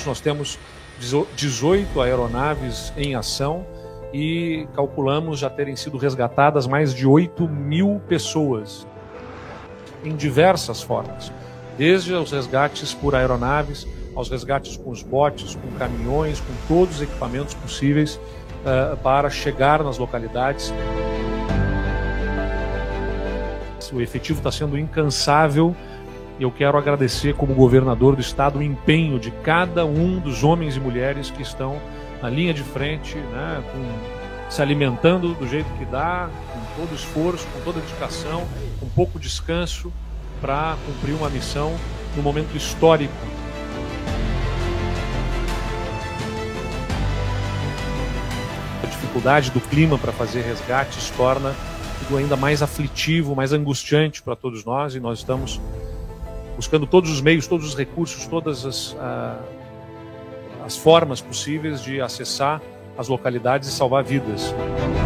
Hoje nós temos 18 aeronaves em ação e calculamos já terem sido resgatadas mais de 8.000 pessoas em diversas formas, desde os resgates por aeronaves, aos resgates com os botes, com caminhões, com todos os equipamentos possíveis para chegar nas localidades. O efetivo está sendo incansável e eu quero agradecer como governador do estado o empenho de cada um dos homens e mulheres que estão na linha de frente, né, se alimentando do jeito que dá, com todo esforço, com toda dedicação, com pouco descanso, para cumprir uma missão num momento histórico. A dificuldade do clima para fazer resgates torna tudo ainda mais aflitivo, mais angustiante para todos nós, e nós estamos buscando todos os meios, todos os recursos, todas as formas possíveis de acessar as localidades e salvar vidas.